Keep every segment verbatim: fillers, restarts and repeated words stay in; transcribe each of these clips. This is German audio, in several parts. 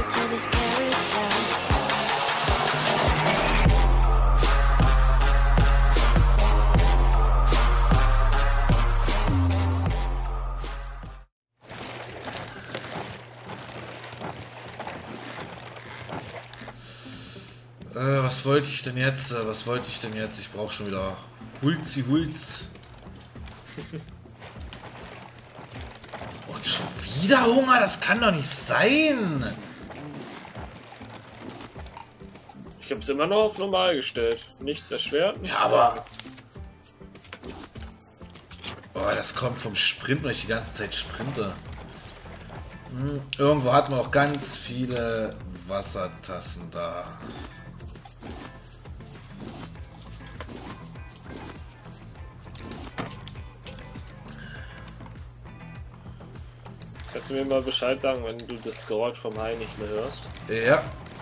to this carousel. Äh, was wollte ich denn jetzt? Äh, was wollte ich denn jetzt? Ich brauche schon wieder Hulzi Hulz. Und schon wieder Hunger? Das kann doch nicht sein. Ich habe es immer noch auf normal gestellt. Nichts erschwert. Ja, aber... Oh, das kommt vom Sprint, weil ich die ganze Zeit sprinte. Hm, irgendwo hat man auch ganz viele Wassertassen da. Kannst du mir mal Bescheid sagen, wenn du das Geräusch vom Hai nicht mehr hörst? Ja.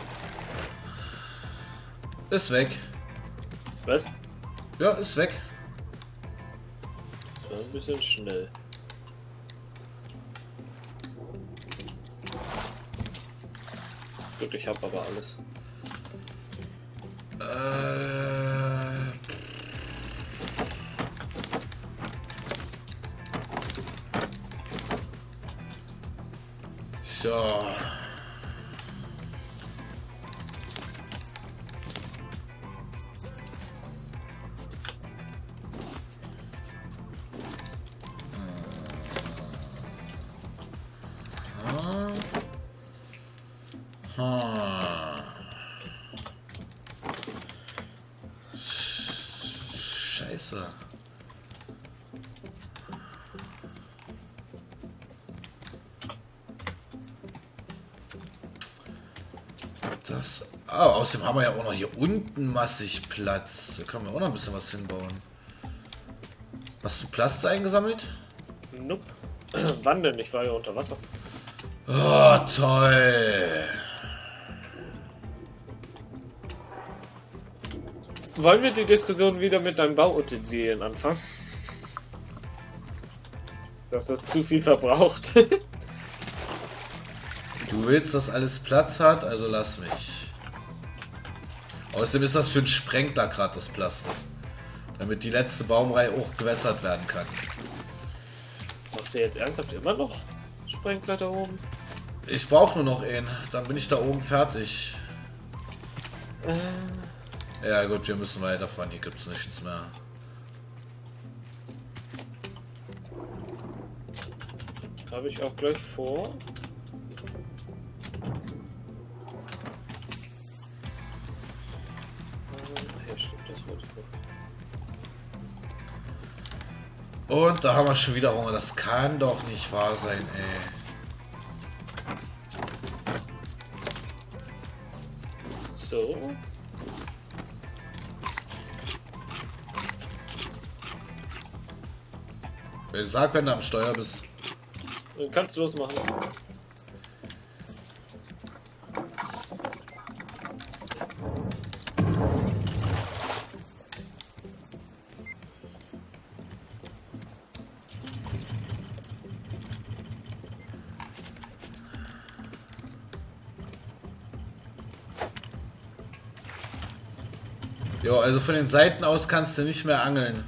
Ist weg. Was? Ja, ist weg. Das war ein bisschen schnell. Gut, ich hab aber alles. Äh... So. Scheiße. Das. Oh, außerdem haben wir ja auch noch hier unten massig Platz. Da können wir auch noch ein bisschen was hinbauen. Hast du Plaste eingesammelt? Nope. Wann denn? Ich war ja unter Wasser. Oh, toll. Wollen wir die Diskussion wieder mit deinen Bauutensilien anfangen? Dass das zu viel verbraucht. Du willst, dass alles Platz hat, also lass mich. Außerdem ist das für einen Sprenkler gerade das Plastik. Damit die letzte Baumreihe auch gewässert werden kann. Machst du jetzt ernsthaft immer noch Sprenkler da oben? Ich brauche nur noch einen, dann bin ich da oben fertig. Äh. Ja gut, wir müssen weiterfahren, hier gibt es nichts mehr. Habe ich auch gleich vor. Ja, stimmt, das wollte ich noch. Und da haben wir schon wieder Hunger, das kann doch nicht wahr sein, ey. So. Sag, wenn du am Steuer bist. Dann kannst du das machen. Jo, also von den Seiten aus kannst du nicht mehr angeln.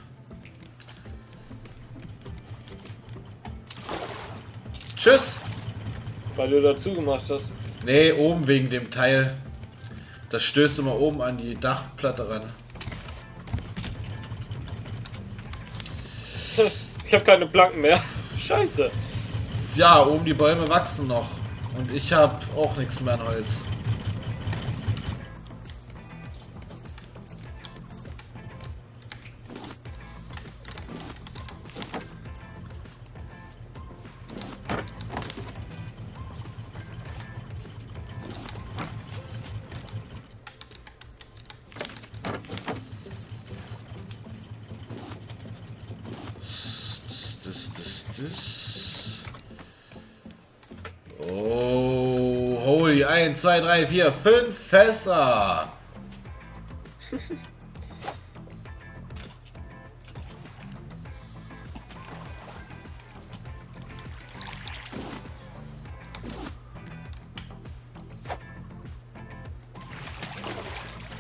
Tschüss! Weil du dazu gemacht hast. Nee, oben wegen dem Teil. Das stößt immer oben an die Dachplatte ran. Ich habe keine Planken mehr. Scheiße. Ja, oben die Bäume wachsen noch. Und ich habe auch nichts mehr an Holz. Das, das, das. Oh, holy, eins, zwei, drei, vier, fünf Fässer.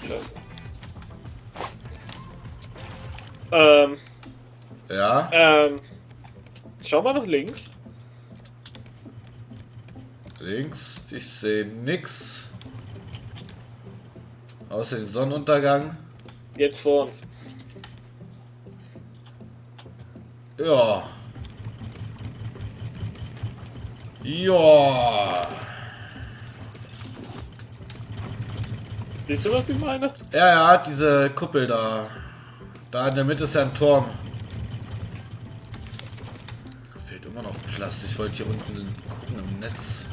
Scheiße. Ähm. Ja. Ähm. Schau mal nach links. Links. Ich sehe nix. Außer den Sonnenuntergang. Jetzt vor uns. Ja. Ja. Siehst du, was ich meine? Ja, ja, diese Kuppel da. Da in der Mitte ist ja ein Turm. Fehlt immer noch Plastik. Ich wollte hier unten gucken im Netz.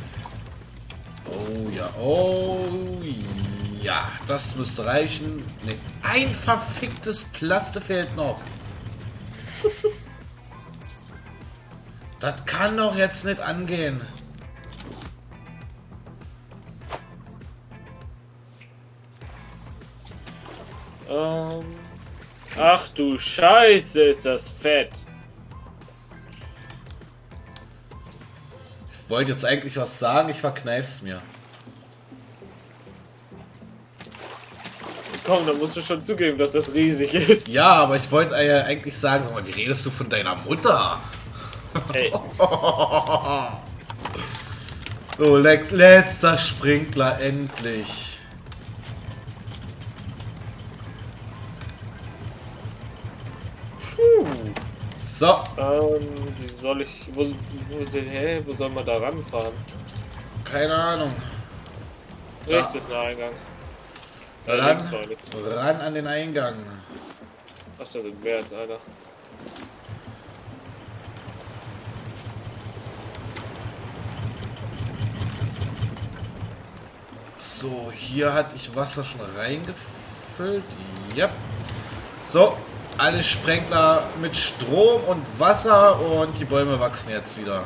Oh ja, oh ja. Das müsste reichen. Nee, ein verficktes Plastik fehlt noch. Das kann doch jetzt nicht angehen. Ähm. Ach du Scheiße, ist das fett. Ich wollte jetzt eigentlich was sagen, ich verkneif's mir. Komm, dann musst du schon zugeben, dass das riesig ist. Ja, aber ich wollte äh, eigentlich sagen, sag mal, wie redest du von deiner Mutter? Ey. So, le letzter Sprinkler, endlich. Puh. So. Ähm, wie soll ich. Wo, wo, hä, wo soll man da ranfahren? Keine Ahnung. Rechts Ja. ist ein Eingang. Äh, Ran, links meine ich. ran an den Eingang. Ach, da sind mehr als einer. So, hier hatte ich Wasser schon reingefüllt. Ja. So, alle Sprenkler mit Strom und Wasser und die Bäume wachsen jetzt wieder.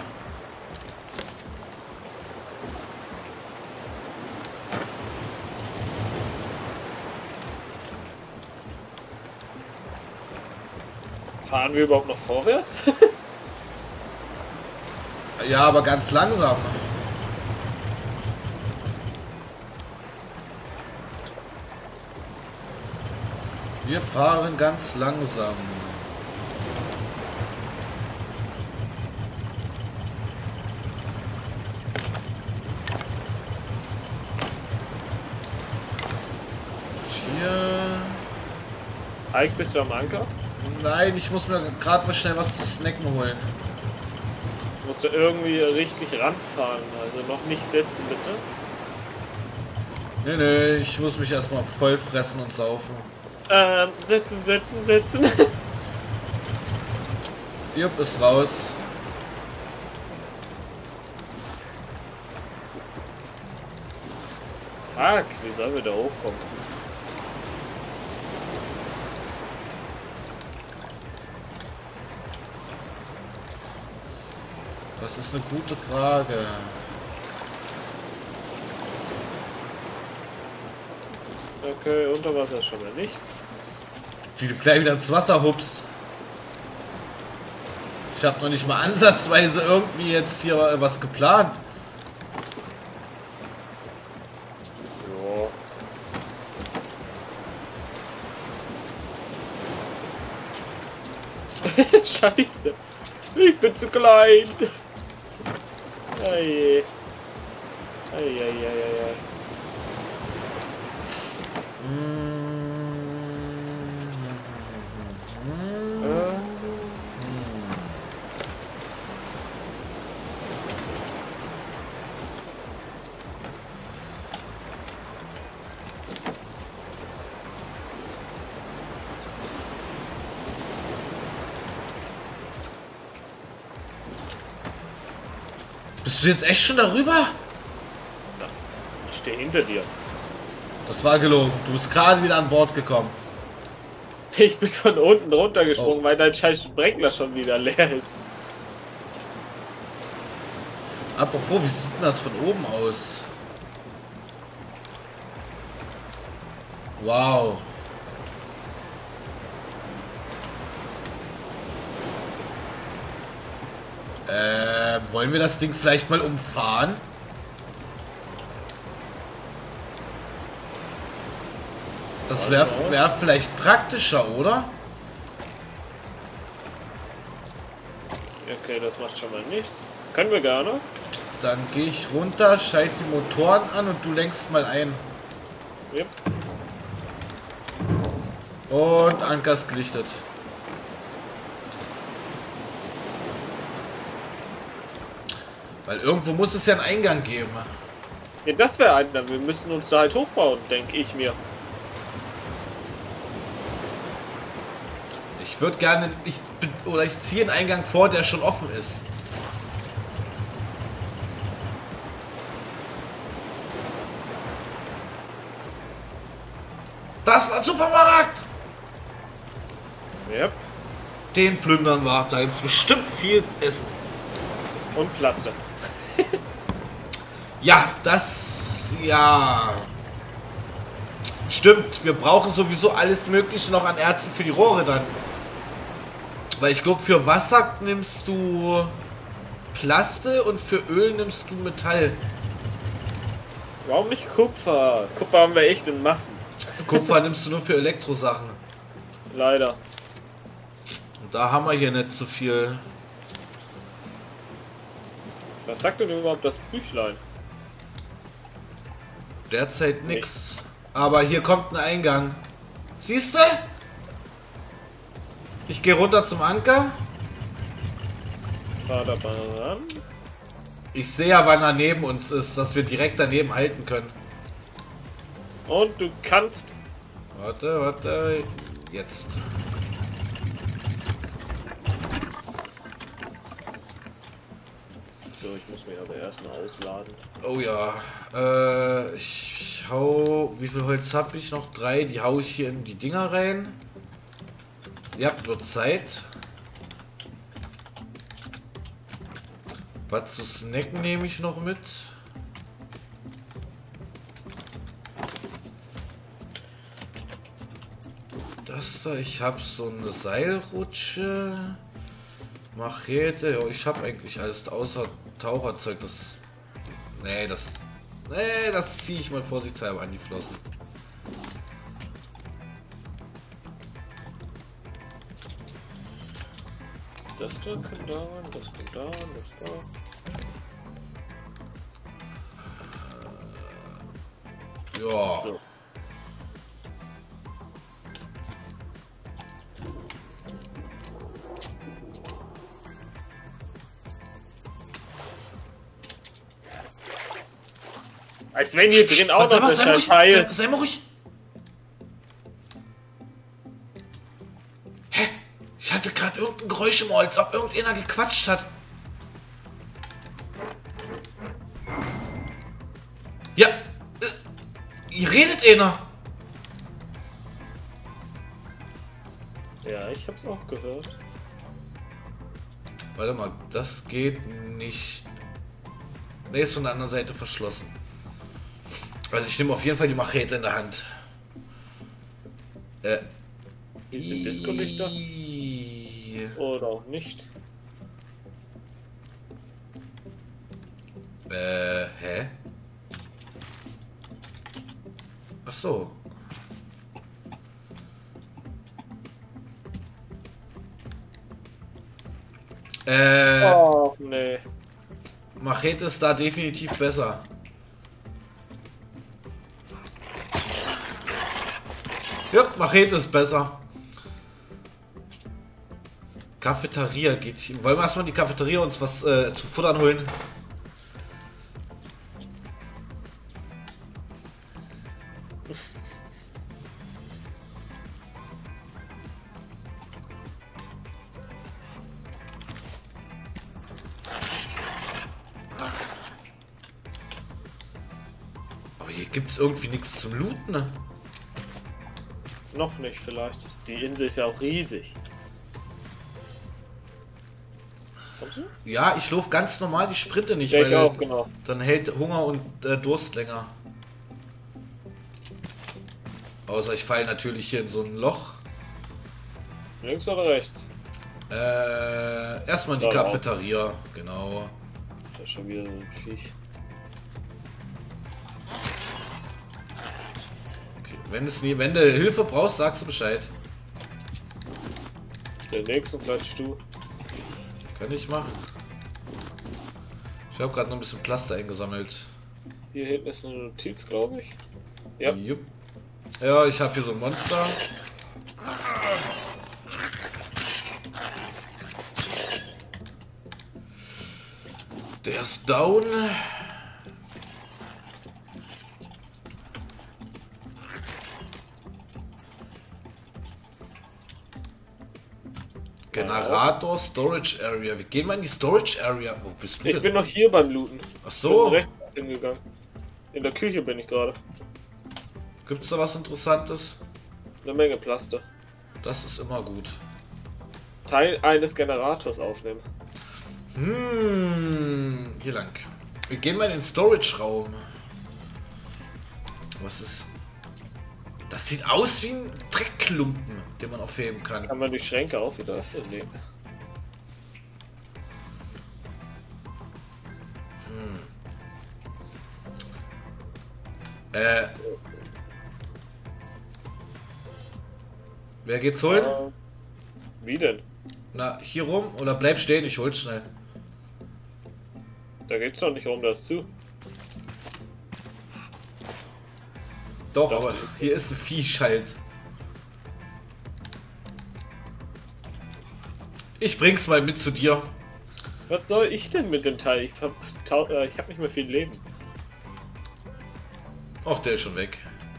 Fahren wir überhaupt noch vorwärts? Ja, aber ganz langsam. Wir fahren ganz langsam. Vier. Ike, bist du am Anker? Nein, ich muss mir gerade mal schnell was zu snacken holen. Musst du irgendwie richtig ranfahren, also noch nicht setzen, bitte. Nee, nee, ich muss mich erstmal voll fressen und saufen. Ähm, setzen, setzen, setzen. Jupp, ist raus. Fuck, wie sollen wir da hochkommen? Das ist eine gute Frage. Okay, unter Wasser ist schon mal nichts. Wie du gleich wieder ins Wasser hupst. Ich habe noch nicht mal ansatzweise irgendwie jetzt hier was geplant. Ja. Scheiße. Ich bin zu klein. Ei. Ei, ei, ei, ei. Bist du jetzt echt schon darüber? Ich stehe hinter dir. Das war gelogen. Du bist gerade wieder an Bord gekommen. Ich bin von unten runtergesprungen, Oh. weil dein scheiß Sprenkler schon wieder leer ist. Apropos, wie sieht denn das von oben aus? Wow. Äh, wollen wir das Ding vielleicht mal umfahren? Das wäre wär vielleicht praktischer, oder? Okay, das macht schon mal nichts. Können wir gerne. Dann gehe ich runter, schalte die Motoren an und du lenkst mal ein. Yep. Und Anker ist gelichtet. Weil irgendwo muss es ja einen Eingang geben. Ja, das wäre einer. Wir müssen uns da halt hochbauen, denke ich mir. Ich würde gerne, ich, oder ich ziehe einen Eingang vor, der schon offen ist. Das ist ein Supermarkt! Yep. Den plündern wir. Da gibt es bestimmt viel Essen. Und Pflaster. Ja, das... ja... Stimmt, wir brauchen sowieso alles Mögliche noch an Erzen für die Rohre dann. Weil ich glaube, für Wasser nimmst du Plaste und für Öl nimmst du Metall. Warum nicht Kupfer? Kupfer haben wir echt in Massen. Kupfer nimmst du nur für Elektrosachen. Leider. Und da haben wir hier nicht so viel. Was sagt denn überhaupt das Büchlein? Derzeit nix. Aber hier kommt ein Eingang. Siehst du? Ich gehe runter zum Anker. Fahr da mal ran. Ich sehe ja, wann er neben uns ist, dass wir direkt daneben halten können. Und du kannst... Warte, warte. Jetzt. So, ich muss mich aber erstmal ausladen. Oh ja. Äh, ich hau... Wie viel Holz habe ich noch? Drei. Die hau ich hier in die Dinger rein. Ja, wird Zeit. Was zu snacken nehme ich noch mit. Das da, ich habe so eine Seilrutsche. Machete, ja, ich habe eigentlich alles außer Taucherzeug. Das. Nee, das. Nee, das ziehe ich mal vorsichtshalber an die Flossen. Das da kann da rein, das kann da rein, das da. Ja. So. Als wenn hier drin auch noch ein sei, Teil. sei, sei mal ruhig. Hä? Ich hatte gerade irgendein Geräusch im Ohr, als ob irgendeiner gequatscht hat. Ja. Äh, ihr redet einer. Ja, ich hab's auch gehört. Warte mal, das geht nicht. Ne, ist von der anderen Seite verschlossen. Also ich nehme auf jeden Fall die Machete in der Hand. Äh. Ist ein Disco-Lichter? Oder auch nicht. Äh, hä? Ach so. Äh. Oh, nee. Machete ist da definitiv besser. Ja, Machete ist besser. Cafeteria geht hier. Wollen wir erstmal in die Cafeteria uns was äh, zu futtern holen? Aber hier gibt es irgendwie nichts zum Looten, ne? Noch nicht vielleicht. Die Insel ist ja auch riesig. Kommst du? Ja, ich laufe ganz normal, ich sprinte nicht, Ja, ich weil auch, genau. dann hält Hunger und äh, Durst länger. Außer ich falle natürlich hier in so ein Loch. Links oder rechts? Äh, erstmal in die Da Cafeteria, genau. Da ist schon wieder so ein Viech. Okay, Wenn, es nie, wenn du Hilfe brauchst, sagst du Bescheid. Den nächsten klatschst du. Kann ich machen. Ich habe gerade noch ein bisschen Plaster eingesammelt. Hier hinten ist eine Notiz, glaube ich. Ja. Jupp. Ja, ich habe hier so ein Monster. Der ist down. Generator, Storage Area. Wir gehen mal in die Storage Area. Wo bist du Ich denn? bin noch hier beim Looten. Ach so. Ich bin rechts hingegangen. In der Küche bin ich gerade. Gibt es da was Interessantes? Eine Menge Plaster. Das ist immer gut. Teil eines Generators aufnehmen. Hm, hier lang. Wir gehen mal in den Storage-Raum. Was ist... Das sieht aus wie ein Dreckklumpen, den man aufheben kann. Kann man die Schränke auch wieder öffnen? Nee. Hm. Äh... Wer geht's holen? Uh, wie denn? Na, hier rum oder bleib stehen, ich hol's schnell. Da geht's doch nicht rum, das zu. Doch, Doch, aber hier ist ein Viech halt. Ich bring's mal mit zu dir. Was soll ich denn mit dem Teil? Ich hab, tau- äh, ich hab nicht mehr viel Leben. Ach, der ist schon weg.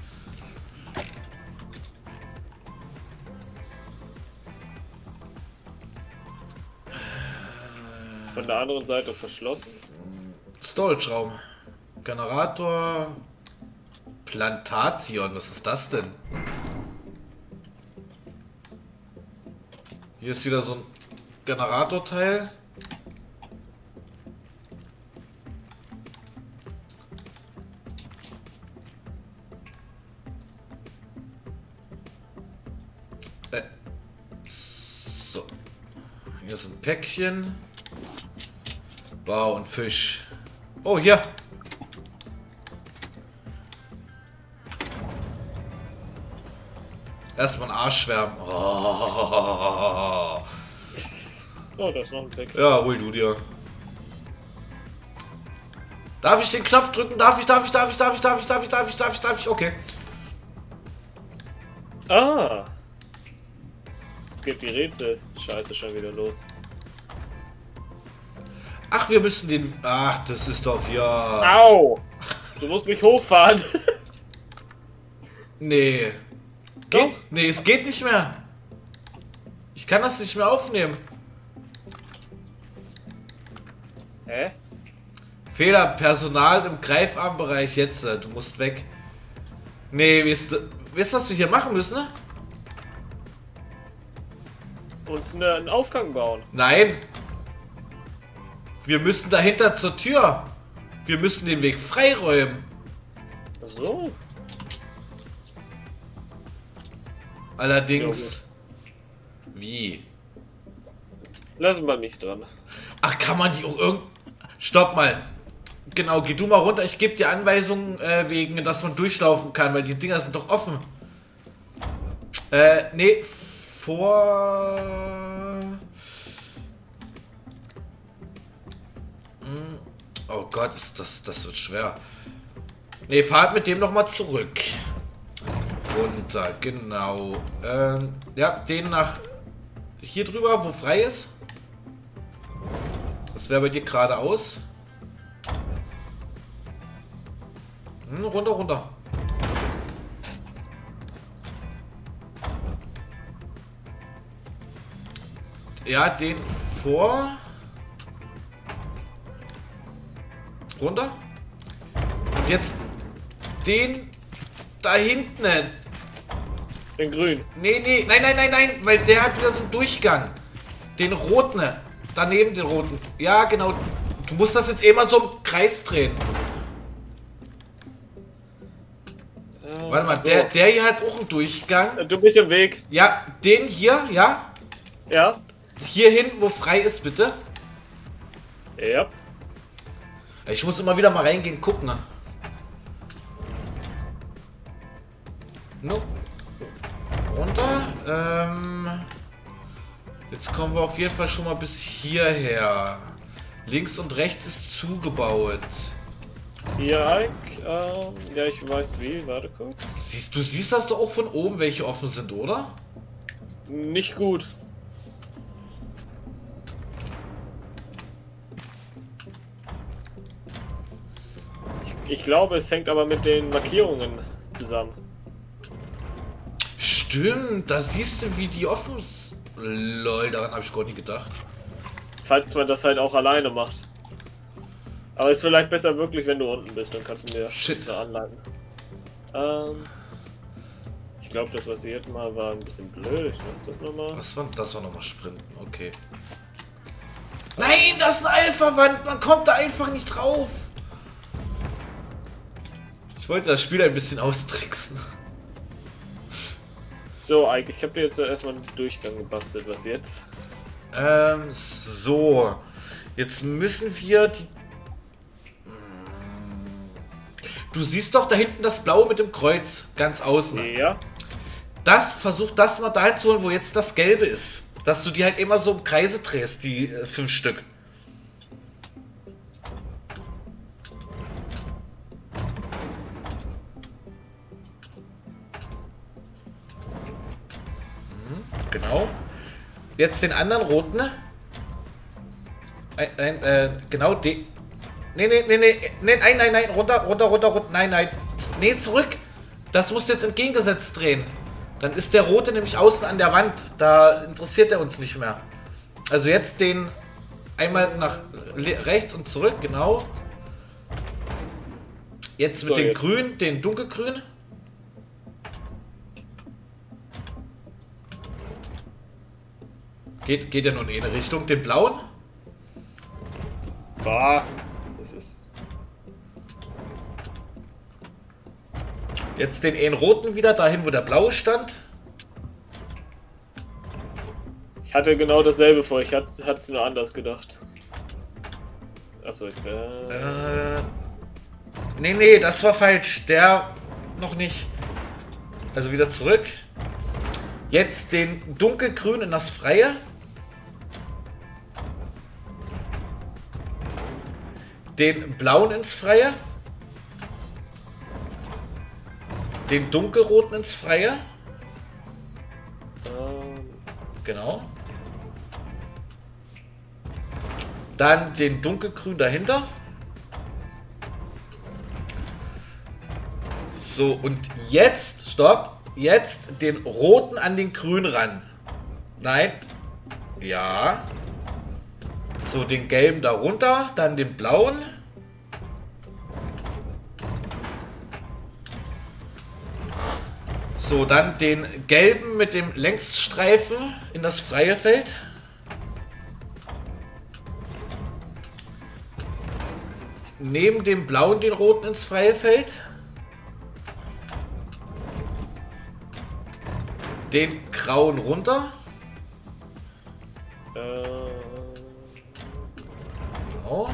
Von der anderen Seite verschlossen. Storage-Raum. Generator. Plantation, was ist das denn? Hier ist wieder so ein Generatorteil. Äh. So. Hier ist ein Päckchen. Wow, ein Fisch. Oh, hier. Erstmal ein Arschschwärm. Oh. Oh, da ist noch ein Pack. Ja, hol du dir. Darf ich den Knopf drücken? Darf ich, darf ich, darf ich, darf ich, darf ich, darf ich, darf ich, darf ich, darf ich? Okay. Ah! Jetzt geht die Rätsel-Scheiße schon wieder los. Ach, wir müssen den... Ach, das ist doch hier... Au! Du musst mich hochfahren. Nee. Doch. Geht, nee, es geht nicht mehr. Ich kann das nicht mehr aufnehmen. Hä? Fehler, Personal im Greifarmbereich jetzt. Du musst weg. Nee, wisst ihr, wisst ihr, was wir hier machen müssen? Ne? Uns eine, einen Aufgang bauen. Nein. Wir müssen dahinter zur Tür. Wir müssen den Weg freiräumen. Ach so. Allerdings... Wie? Lassen wir nicht dran. Ach, kann man die auch irgend... Stopp mal. Genau, geh du mal runter. Ich gebe dir Anweisungen äh, wegen, dass man durchlaufen kann, weil die Dinger sind doch offen. Äh, nee, vor... Hm. Oh Gott, ist das, das wird schwer. Nee, fahrt mit dem nochmal zurück. Runter, genau. Ähm, ja, den nach hier drüber, wo frei ist. Das wäre bei dir geradeaus. Hm, runter, runter. Ja, den vor. Runter. Und jetzt den da hinten. Den grün. Nee, nee, nein, nein, nein, nein, weil der hat wieder so einen Durchgang. Den roten. Daneben den roten. Ja, genau. Du musst das jetzt immer so im Kreis drehen. Äh, Warte mal, so. der, der hier hat auch einen Durchgang. Du bist im Weg. Ja, den hier, ja. Ja? Hier hinten, wo frei ist, bitte. Ja. Ich muss immer wieder mal reingehen, gucken. Ne? No. Runter. Ähm, jetzt kommen wir auf jeden Fall schon mal bis hierher. Links und rechts ist zugebaut. Ja, ich, ähm, ja, ich weiß wie. Warte kurz. Siehst du, siehst das doch auch von oben, welche offen sind, oder? Nicht gut. Ich, ich glaube, es hängt aber mit den Markierungen zusammen. Stimmt, da siehst du, wie die offen sind. Lol, daran habe ich gar nicht gedacht. Falls man das halt auch alleine macht. Aber ist vielleicht besser wirklich, wenn du unten bist, dann kannst du mir Shit. anleiten. Ähm, ich glaube, das, was sie jetzt mal war, ein bisschen blöd. Ich lasse das nochmal. Was war das? War nochmal Sprinten, okay. Nein, das ist ein Alpha-Wand, man kommt da einfach nicht drauf. Ich wollte das Spiel ein bisschen austricksen. So, Ike, ich habe dir jetzt erstmal einen Durchgang gebastelt. Was jetzt? Ähm, so. Jetzt müssen wir die... Du siehst doch da hinten das Blaue mit dem Kreuz, ganz außen. Ja. Das, versuch das mal dahin zu holen, wo jetzt das Gelbe ist. Dass du die halt immer so im Kreise drehst, die äh, fünf Stück. Mhm, genau. Jetzt den anderen roten. Ein, ein, äh, genau den. Nee, nee, nee, nee, nee, nein, nein, nein, runter, runter, runter, runter, nein, nein. Nee, zurück. Das musst du jetzt entgegengesetzt drehen. Dann ist der rote nämlich außen an der Wand. Da interessiert er uns nicht mehr. Also jetzt den einmal nach rechts und zurück, genau. Jetzt mit So, dem jetzt. Grün, den dunkelgrün. Geht, geht ja nur in eine Richtung. Den blauen. Bah. Das ist. Jetzt den einen roten wieder dahin, wo der blaue stand. Ich hatte genau dasselbe vor. Ich hatte es nur anders gedacht. Achso, ich. Äh, Äh, nee, nee, das war falsch. Der noch nicht. Also wieder zurück. Jetzt den dunkelgrün in das Freie. Den blauen ins Freie. Den dunkelroten ins Freie. ähm, Genau. Dann den dunkelgrün dahinter. So, und jetzt, stopp, jetzt den roten an den grün ran. Nein. Ja. So, den gelben da runter, dann den blauen. So, dann den gelben mit dem Längsstreifen in das freie Feld. Neben dem blauen den roten ins freie Feld. Den grauen runter. äh, Genau.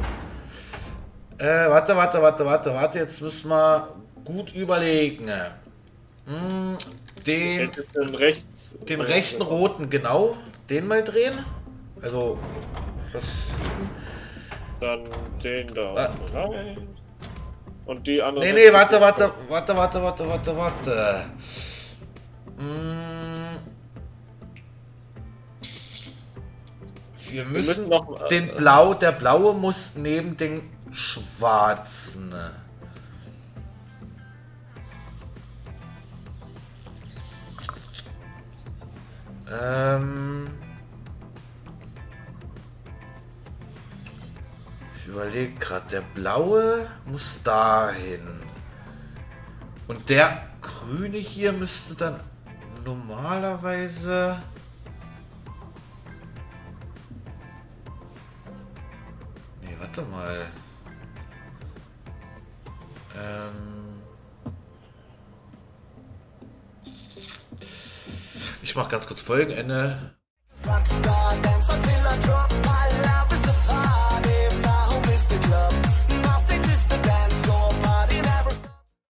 Äh, warte, warte, warte, warte, warte. Jetzt müssen wir gut überlegen. Hm, den, hält jetzt den rechts. den rechten roten, genau. Den mal drehen. Also, verschieben. Dann den da Ah. unten rein. Und die andere. Nee, nee, warte, warte, warte, warte, warte, warte, warte. Hm. Wir müssen, müssen noch, äh, den Blau, der Blaue muss neben den Schwarzen. Ähm. Ich überlege gerade, der Blaue muss dahin. Und der Grüne hier müsste dann normalerweise... Nee, warte mal. Ähm... Ich mache ganz kurz Folgenende.